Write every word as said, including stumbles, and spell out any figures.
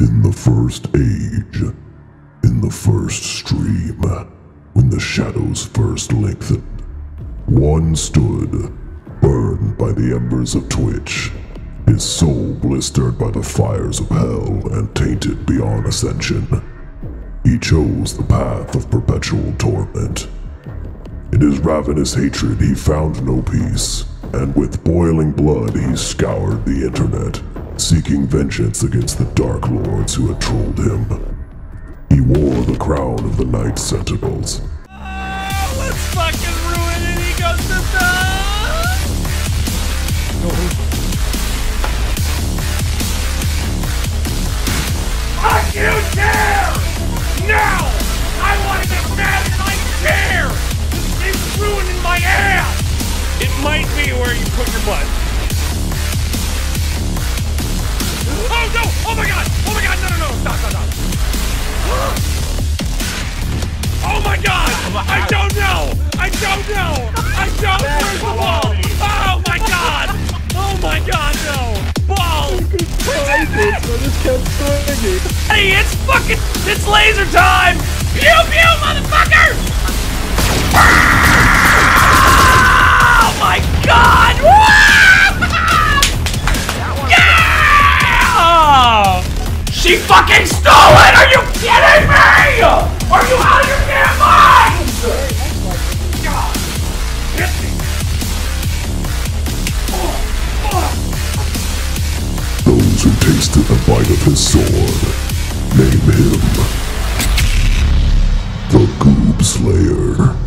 In the first age, in the first stream, when the shadows first lengthened, one stood, burned by the embers of Twitch, his soul blistered by the fires of hell and tainted beyond ascension. He chose the path of perpetual torment. In his ravenous hatred he found no peace, and with boiling blood he scoured the internet, seeking vengeance against the Dark Lords who had trolled him. He wore the crown of the Night Sentinels. Oh, let's fucking ruin it! He goes to the... A new chair! Now! I want to get mad at my chair! This is ruining my ass! It might be where you put your butt. Oh no! Oh my god! Oh my god! No, no, no! Stop, stop, stop! Oh my god! I don't know! I don't know! I don't know! Where's the ball? Oh my god! Oh my god, no! Ball! Hey, it's fucking... It's laser time! Pew pew, motherfucker! Oh my god! Yeah! She fucking stole it! Are you kidding me? Are you out of your damn mind? God, hit me. Those who tasted the bite of his sword, name him the Goob Slayer.